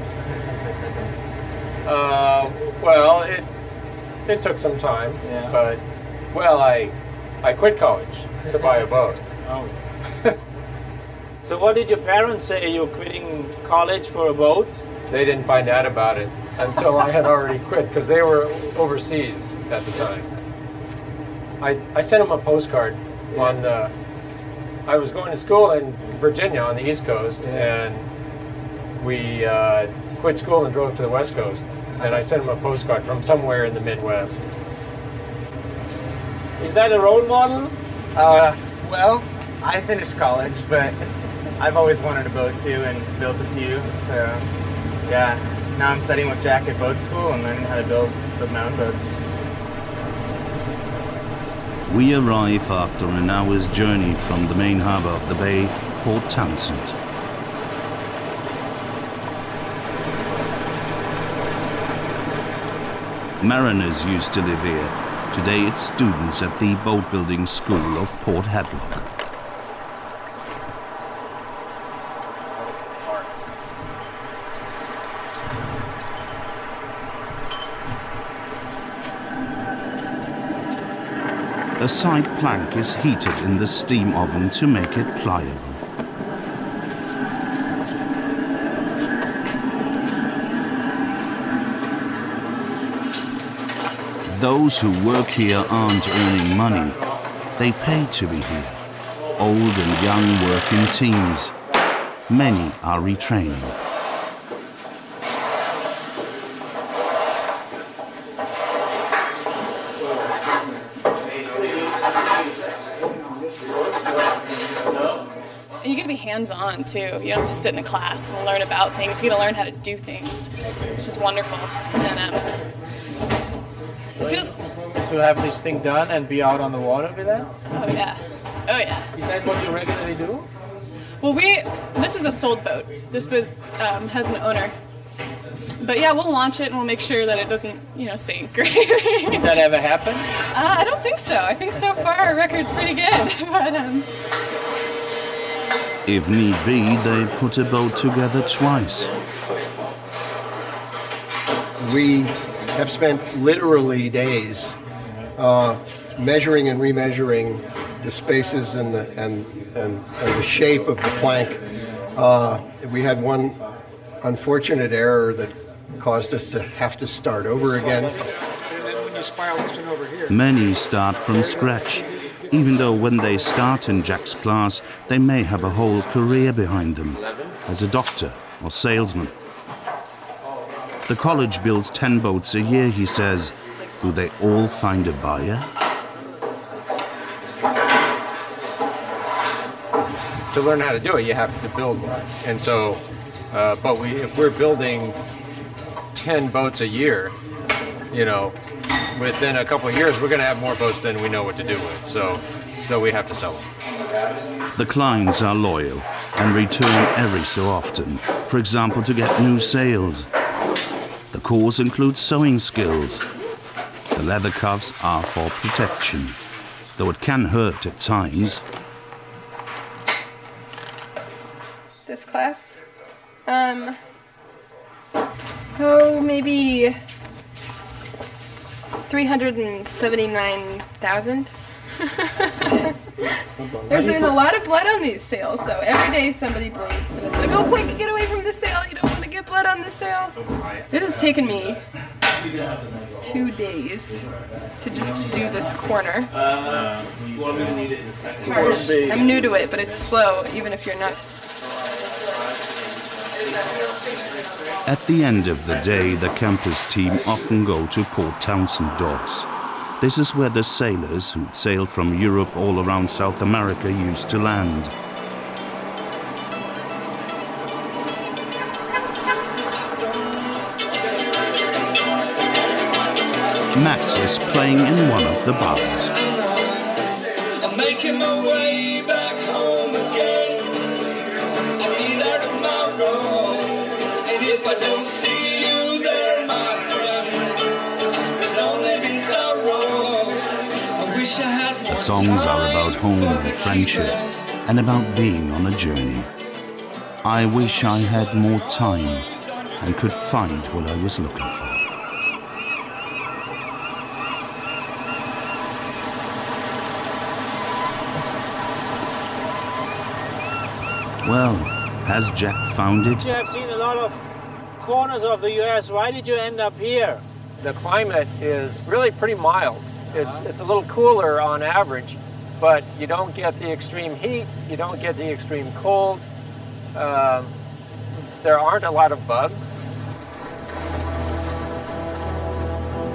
Well, it took some time, but, well, I quit college to buy a boat. Oh. So what did your parents say? You're quitting college for a boat? They didn't find out about it until I had already quit, because they were overseas at the time. I sent them a postcard on the... I was going to school in Virginia on the East Coast, and we quit school and drove to the West Coast. And I sent him a postcard from somewhere in the Midwest. Is that a role model? Well, I finished college, but I've always wanted a boat too and built a few. So, yeah, now I'm studying with Jack at boat school and learning how to build my own boats. We arrive after an hour's journey from the main harbour of the bay, Port Townsend. Mariners used to live here. Today it's students at the boat building school of Port Hadlock. A side plank is heated in the steam oven to make it pliable. Those who work here aren't earning money. They pay to be here. Old and young work in teams. Many are retraining. You get to be hands-on too. You don't just sit in a class and learn about things. You get to learn how to do things, which is wonderful. And it feels to have this thing done and be out on the water with that? Oh yeah. Oh yeah. Is that what you regularly do? Well, this is a sold boat. This boat has an owner. But yeah, we'll launch it and we'll make sure that it doesn't, sink. Did that ever happen? I don't think so. I think so far our record's pretty good. But if need be, they put a boat together twice. We have spent literally days measuring and remeasuring the spaces and the shape of the plank. We had one unfortunate error that caused us to have to start over again. Many start from scratch, even though when they start in Jack's class, they may have a whole career behind them, as a doctor or salesman. The college builds 10 boats a year, he says. Do they all find a buyer? To learn how to do it, you have to build one. And so, if we're building 10 boats a year, within a couple of years, we're going to have more boats than we know what to do with. So we have to sell them. The clients are loyal and return every so often, for example, to get new sails. The course includes sewing skills. The leather cuffs are for protection, though it can hurt at times. this class, maybe 379,000. There's been a lot of blood on these sails, though. Every day somebody bleeds, and it's like, oh, quick, get away from the sail. You don't want to get blood on the sail. This has taken me 2 days to just do this corner. It's hard. I'm new to it, but it's slow, even if you're not. At the end of the day, the campus team often go to Port Townsend docks. This is where the sailors who'd sailed from Europe all around South America used to land. Matt is playing in one of the bars. I'm making my way back home again. I'll be there tomorrow. And if I don't see you there, my friend, don't live in sorrow. I wish I had more. The songs are about home and friendship, and about being on a journey. I wish I had more time and could find what I was looking for. Well, has Jack found it? You have seen a lot of corners of the U.S. Why did you end up here? The climate is really pretty mild. It's a little cooler on average, but you don't get the extreme heat, you don't get the extreme cold. There aren't a lot of bugs.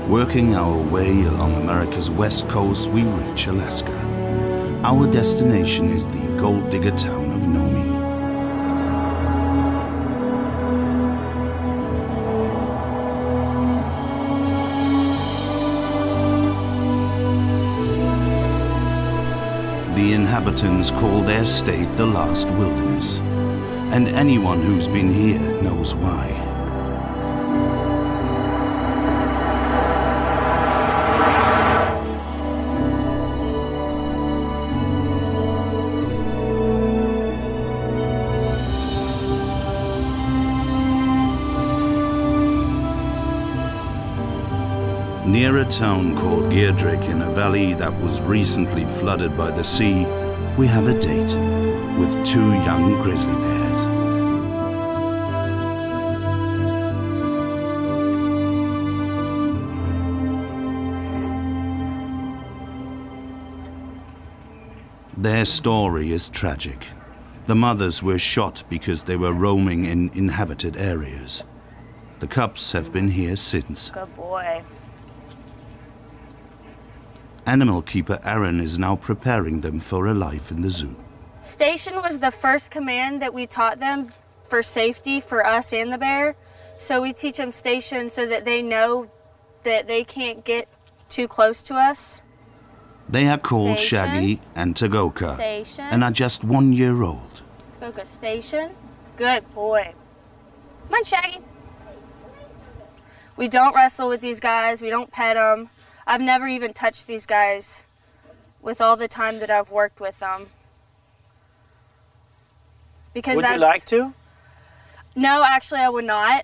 Working our way along America's west coast, we reach Alaska. Our destination is the gold digger town of Nomi. The inhabitants call their state the last wilderness, and anyone who's been here knows why. Near a town called Geerdrick in a valley that was recently flooded by the sea, we have a date with 2 young grizzly bears. Their story is tragic. The mothers were shot because they were roaming in inhabited areas. The cubs have been here since. Good boy. Animal keeper Aaron is now preparing them for a life in the zoo. Station was the first command that we taught them for safety for us and the bear. So we teach them station so that they know that they can't get too close to us. They are called Station. Shaggy and Tagoka Station. and are just 1 year old. Tagoka, station. Good boy. Come on, Shaggy. We don't wrestle with these guys. We don't pet them. I've never even touched these guys with all the time that I've worked with them. Because would you like to? No, actually I would not.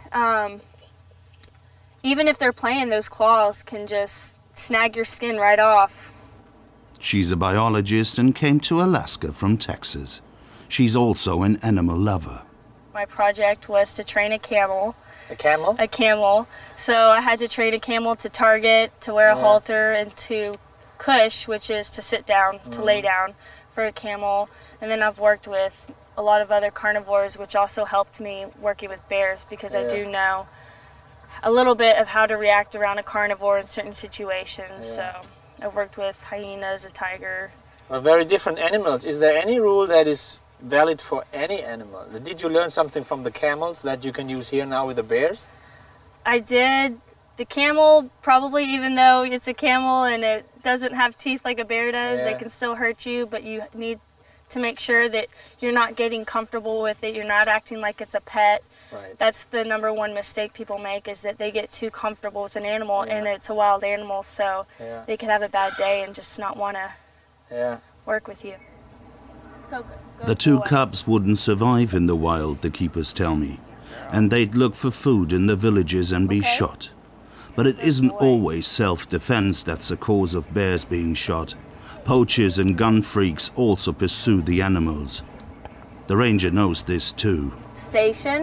Even if they're playing, those claws can just snag your skin right off. She's a biologist and came to Alaska from Texas. She's also an animal lover. My project was to train a camel. A camel? A camel. So I had to train a camel to target, to wear a halter, and to cush, which is to sit down, to lay down for a camel. And then I've worked with a lot of other carnivores, which also helped me working with bears because I do know a little bit of how to react around a carnivore in certain situations. So I've worked with hyenas, a tiger. Well, very different animals. Is there any rule that is valid for any animal? Did you learn something from the camels that you can use here now with the bears? I did. The camel, probably, even though it's a camel and it doesn't have teeth like a bear does, they can still hurt you, but you need to make sure that you're not getting comfortable with it, you're not acting like it's a pet. Right. That's the #1 mistake people make, is that they get too comfortable with an animal, and it's a wild animal, so they could have a bad day and just not want to work with you. Go. The 2 cubs wouldn't survive in the wild, the keepers tell me, and they'd look for food in the villages and be shot. But it isn't always self-defense that's the cause of bears being shot. Poachers and gun freaks also pursue the animals. The ranger knows this too. Station.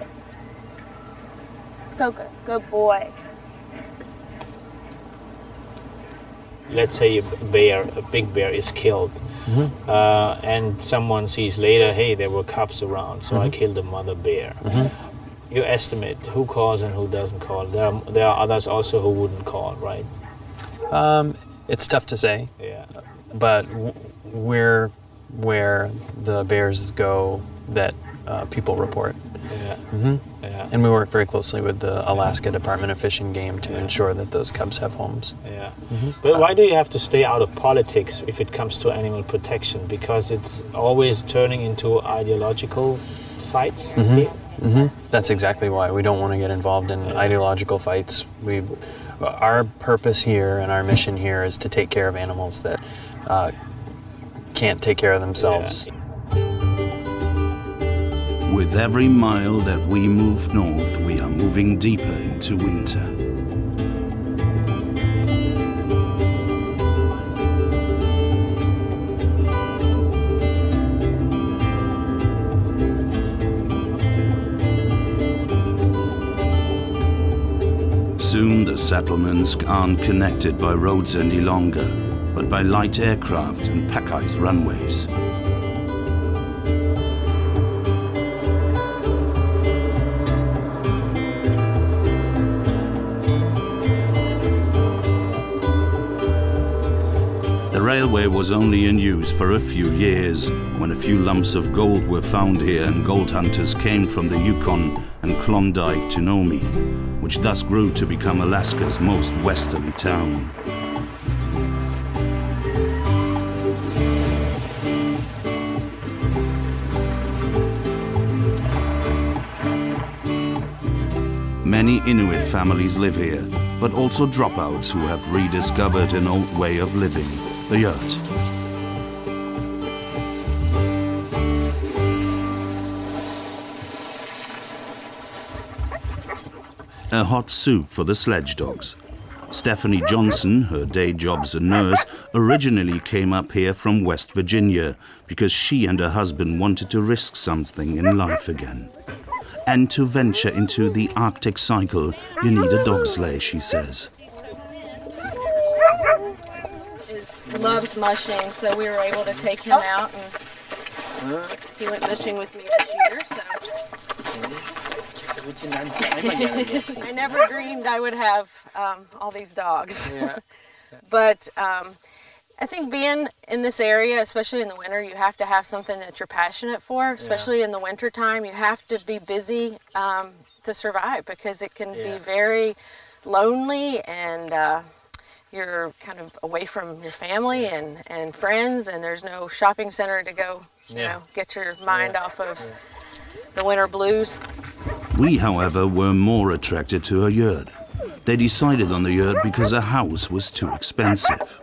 Go. Good boy. Let's say a big bear is killed. And someone sees later, hey, there were cubs around, so I killed a mother bear. You estimate who calls and who doesn't call. There are others also who wouldn't call, right? It's tough to say. Yeah. But where the bears go that people report. Yeah. And we work very closely with the Alaska Department of Fish and Game to ensure that those cubs have homes. Yeah. But why do you have to stay out of politics if it comes to animal protection? Because it's always turning into ideological fights? That's exactly why. We don't want to get involved in ideological fights. Our purpose here and our mission here is to take care of animals that can't take care of themselves. With every mile that we move north, we are moving deeper into winter. Soon the settlements aren't connected by roads any longer, but by light aircraft and pack-ice runways. railway was only in use for a few years, when a few lumps of gold were found here and gold hunters came from the Yukon and Klondike to Nome, which thus grew to become Alaska's most westerly town. Many Inuit families live here, but also dropouts who have rediscovered an old way of living, the yurt. A hot soup for the sledge dogs. Stephanie Johnson, her day job as a nurse, originally came up here from West Virginia because she and her husband wanted to risk something in life again. And to venture into the Arctic cycle, you need a dog sleigh, she says. He loves mushing, so we were able to take him out, and he went mushing with me this year, so. I never dreamed I would have all these dogs. Yeah. But I think being in this area, especially in the winter, you have to have something that you're passionate for, especially in the winter time. You have to be busy to survive, because it can be very lonely, and you're kind of away from your family and friends, and there's no shopping center to go, you know, get your mind off of the winter blues. We, however, were more attracted to her yurt. They decided on the yurt because a house was too expensive.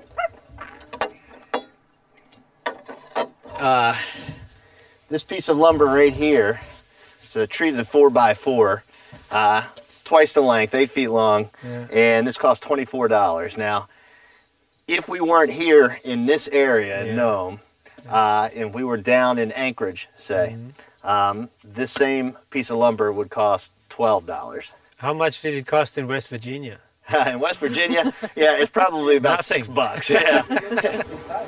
This piece of lumber right here, it's a treated 4x4, twice the length, 8 feet long, and this cost $24. Now, if we weren't here in this area in Nome, and we were down in Anchorage, say, this same piece of lumber would cost $12. How much did it cost in West Virginia? In West Virginia, yeah, it's probably about $6. Yeah.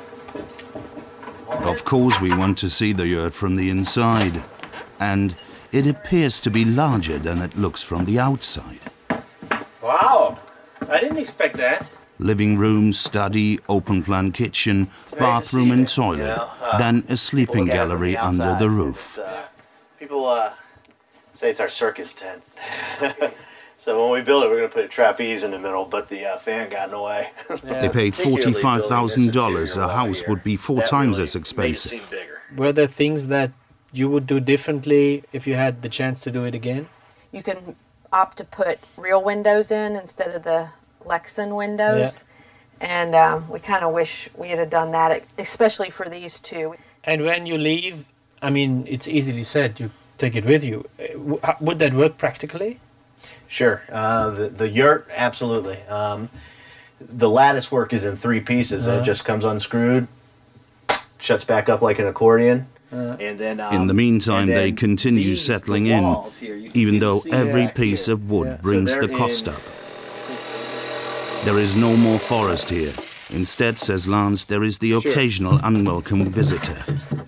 Of course, we want to see the yurt from the inside, and it appears to be larger than it looks from the outside. Wow, I didn't expect that. Living room, study, open-plan kitchen, bathroom and toilet, then a sleeping gallery under the roof. People say it's our circus tent. So when we build it, we're going to put a trapeze in the middle, but the fan got in the way. They paid $45,000. A house would be 4 times as expensive. Were there things that you would do differently if you had the chance to do it again? You can opt to put real windows in instead of the Lexan windows. And we kind of wish we had done that, especially for these two. And when you leave, I mean, it's easily said, you take it with you. Would that work practically? Sure. The yurt, absolutely. The lattice work is in 3 pieces. It just comes unscrewed, shuts back up like an accordion. And then, in the meantime, they continue settling in, even though every piece of wood brings the cost up. There is no more forest here. Instead, says Lance, there is the occasional unwelcome visitor.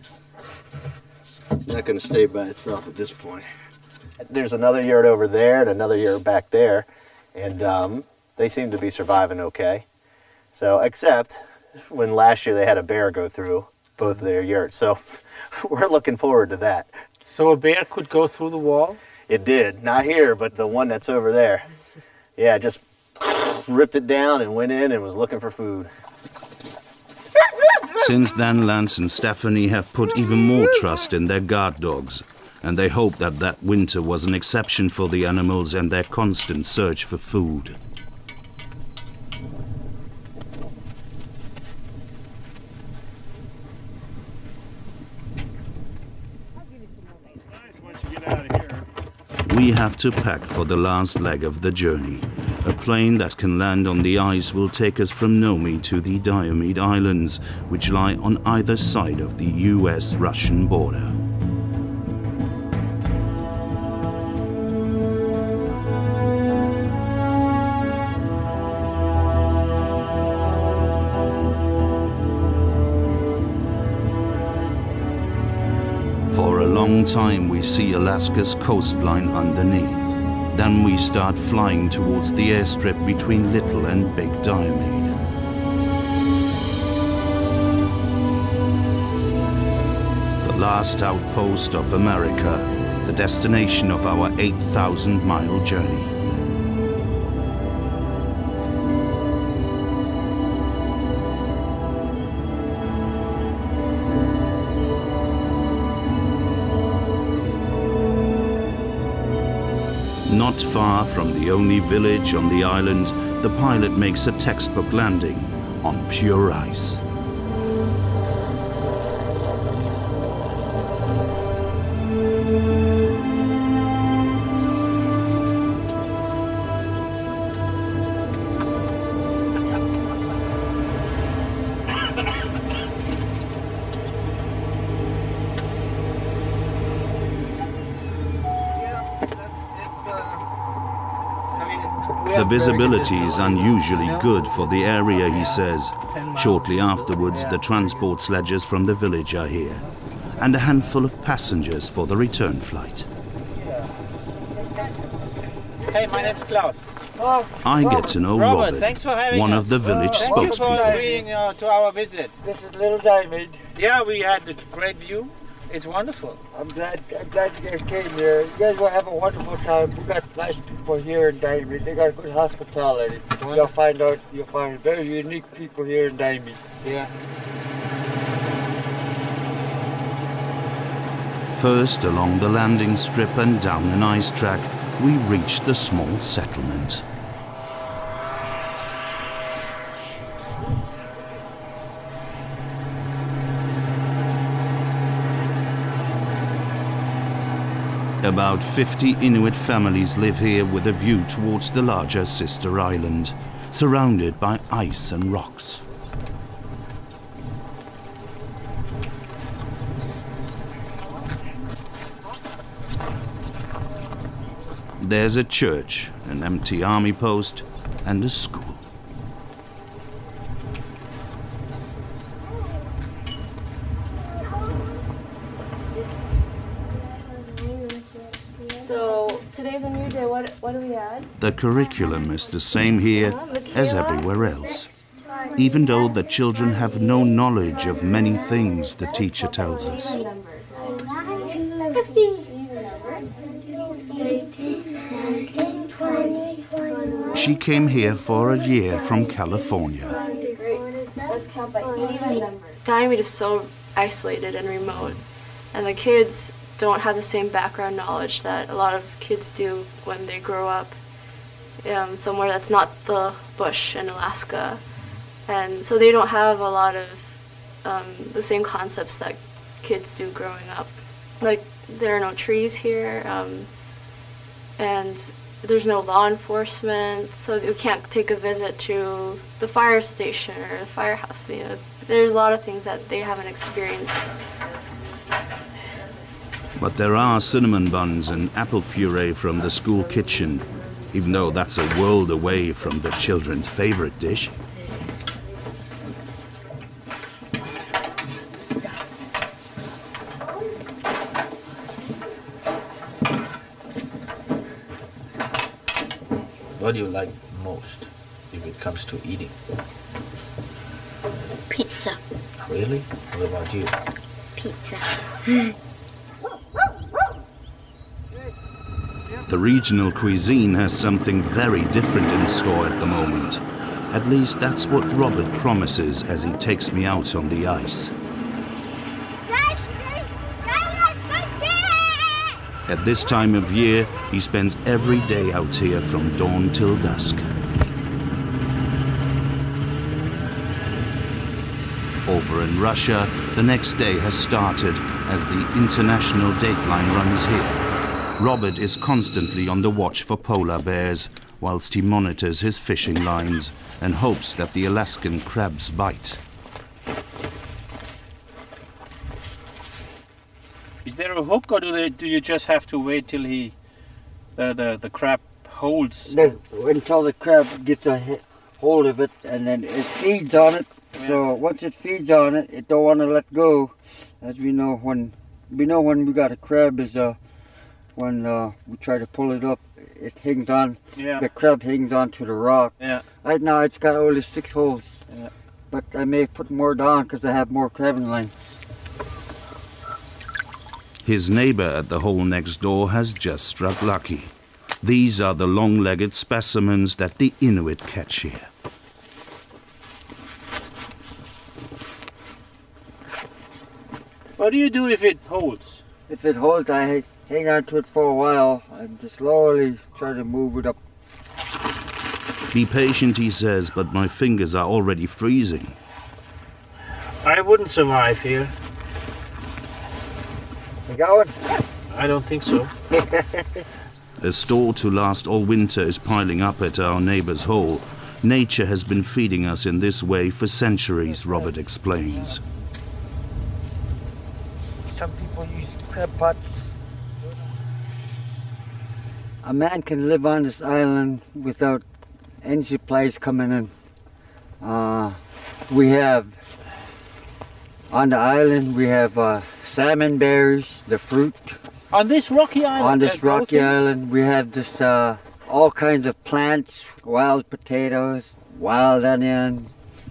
It's not going to stay by itself at this point. There's another yurt over there and another yurt back there, and they seem to be surviving okay. So, except when last year they had a bear go through both of their yurts. So, we're looking forward to that. So a bear could go through the wall? It did. Not here, but the one that's over there. Yeah, just ripped it down and went in and was looking for food. Since then, Lance and Stephanie have put even more trust in their guard dogs, and they hope that that winter was an exception for the animals and their constant search for food. We have to pack for the last leg of the journey. A plane that can land on the ice will take us from Nome to the Diomede Islands, which lie on either side of the US-Russian border. For a long time we see Alaska's coastline underneath. Then we start flying towards the airstrip between Little and Big Diomede. last outpost of America, the destination of our 8,000-mile journey. Not far from the only village on the island, the pilot makes a textbook landing on pure ice. The visibility is unusually good for the area, he says. Shortly afterwards, the transport sledges from the village are here, and a handful of passengers for the return flight. Hey, my name's Klaus. I get to know Robert, thanks for having one us. of the village Thank you spokespeople. for agreeing to our visit. This is Little Diamond. Yeah, we had a great view. It's wonderful. I'm glad you guys came here. You guys will have a wonderful time. We got nice people here in Diamond. They got good hospitality. You'll find very unique people here in Diamond. Yeah. First, along the landing strip and down an ice track, we reach the small settlement. About 50 Inuit families live here with a view towards the larger sister island, surrounded by ice and rocks. There's a church, an empty army post, and a school. So today's a new day. What do we add? The curriculum is the same here as everywhere else, even though the children have no knowledge of many things the teacher tells us. She came here for a year from California. Let's count by even numbers. Diamond is so isolated and remote, and the kids don't have the same background knowledge that a lot of kids do when they grow up somewhere that's not the bush in Alaska. And so they don't have a lot of the same concepts that kids do growing up. Like, there are no trees here, and there's no law enforcement, so you can't take a visit to the fire station or the firehouse. You know, there's a lot of things that they haven't experienced. But there are cinnamon buns and apple puree from the school kitchen, even though that's a world away from the children's favorite dish. What do you like most if it comes to eating? Pizza. Really? What about you? Pizza. The regional cuisine has something very different in store at the moment. At least that's what Robert promises as he takes me out on the ice. At this time of year, he spends every day out here from dawn till dusk. Over in Russia, the next day has started as the international dateline runs here. Robert is constantly on the watch for polar bears, whilst he monitors his fishing lines and hopes that the Alaskan crabs bite. Is there a hook, or do you just have to wait till the crab holds? Until the crab gets a hold of it, and then it feeds on it. Yeah. So once it feeds on it, it don't want to let go. As we know, when we got a crab is when we try to pull it up, it hangs on. Yeah. The crab hangs on to the rock. Yeah. Right now it's got only 6 holes. Yeah. But I may put more down because I have more crabbing line. His neighbor at the hole next door has just struck lucky. These are the long-legged specimens that the Inuit catch here. What do you do if it holds? If it holds, I hang on to it for a while and just slowly try to move it up. Be patient, he says, but my fingers are already freezing. I wouldn't survive here. You going? I don't think so. A store to last all winter is piling up at our neighbor's hole. Nature has been feeding us in this way for centuries, Robert explains. Some people use crab pots. A man can live on this island without any supplies coming in. We have, on the island, we have salmon berries, the fruit. On this rocky island? On this rocky island, we have this all kinds of plants, wild potatoes, wild onion,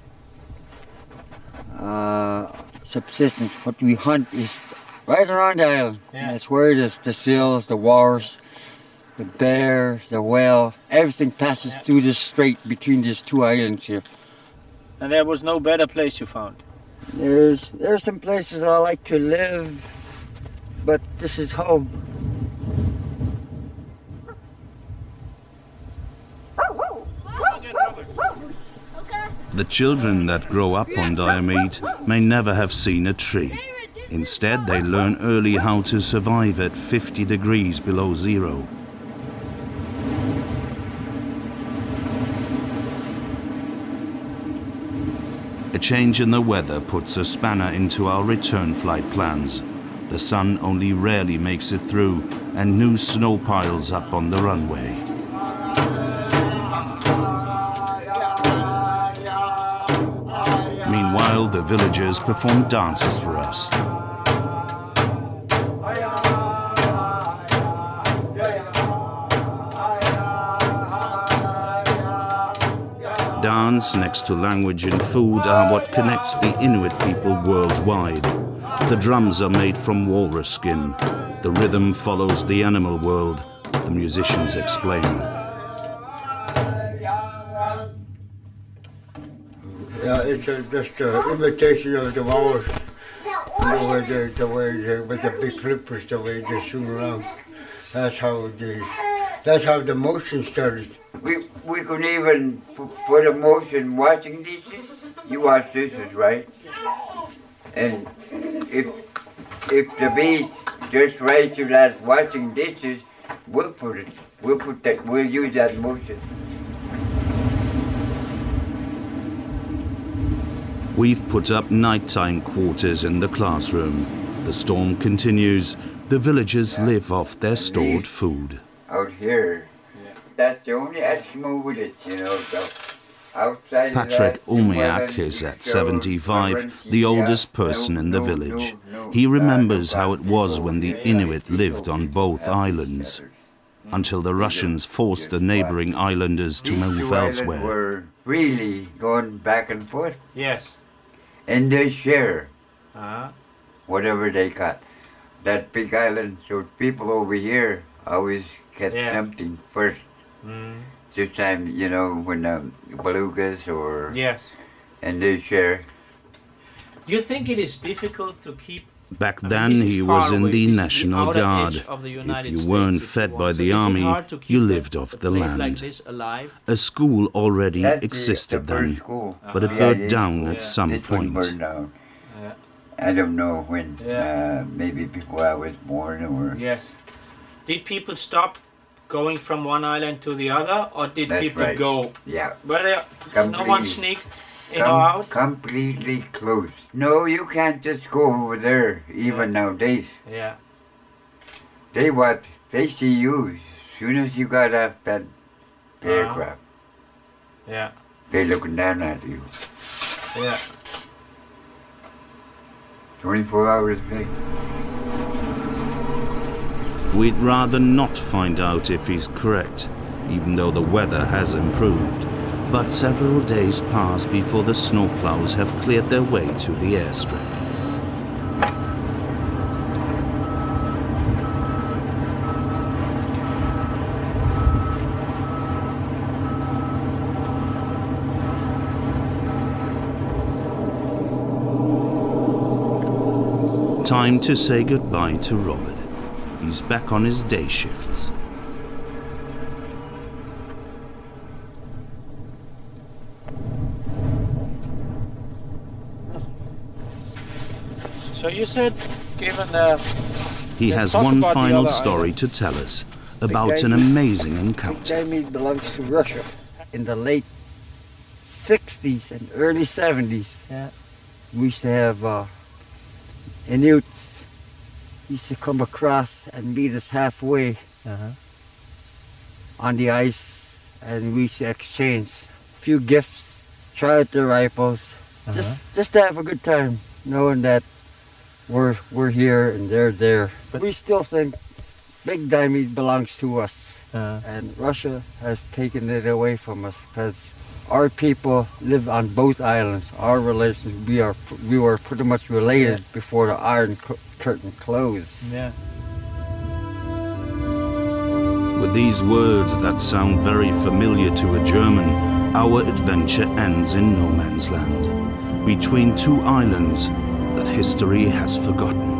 subsistence. What we hunt is right around the island. Yeah. That's where it is. The seals, the walrus, the bear, the whale, everything passes through this strait between these two islands here. And there was no better place you found? There's some places I like to live, but this is home. The children that grow up on Diomede may never have seen a tree. Instead, they learn early how to survive at 50 degrees below zero. A change in the weather puts a spanner into our return flight plans. The sun only rarely makes it through, and new snow piles up on the runway. Meanwhile, the villagers perform dances for us. Dance, next to language and food, are what connects the Inuit people worldwide. The drums are made from walrus skin. The rhythm follows the animal world, the musicians explain. Yeah, it's just an imitation of the walrus. The way with the big flippers, the way they swing around. That's how the motion started. We could even put a motion washing dishes. You wash dishes, right? And if the beat just right to that washing dishes, we'll use that motion. We've put up nighttime quarters in the classroom. The storm continues. The villagers live off their stored food. Out here, that's the only Eskimo village, you know. Outside Patrick Umiak is at 75, the oldest person in the village. He remembers how it was when the Inuit lived on both islands, until the Russians forced the neighboring islanders to move elsewhere. Were really going back and forth. Yes. And they share whatever they got. That big island, so people over here always get something first. This time, you know, when belugas or... Yes. And they share. Do you think it is difficult to keep... Back then he was in the National Guard. If you weren't fed by the army, you lived off the land. A school already existed then, but it burned down at some point. I don't know when, maybe before I was born or... Yes. Did people stop going from one island to the other, or did people go? Yeah. Were there no one sneak in or out? Completely closed. No, you can't just go over there, even nowadays. Yeah. They see you as soon as you got off that aircraft. Yeah. They're looking down at you. Yeah. 24 hours a day. We'd rather not find out if he's correct, even though the weather has improved. But several days pass before the snowplows have cleared their way to the airstrip. Time to say goodbye to Robert. He's back on his day shifts. So you said, given He has one final story to tell us about an amazing encounter. Diamond belongs to Russia. In the late 60s and early 70s, we used to have Inuits used to come across and meet us halfway on the ice, and we used to exchange a few gifts, try out their rifles, just to have a good time, knowing that we're here and they're there. But we still think Big Diamond belongs to us, and Russia has taken it away from us because our people live on both islands. Our relations, we were pretty much related before the Iron Curtain closed. Yeah. With these words that sound very familiar to a German, our adventure ends in no man's land, between two islands that history has forgotten.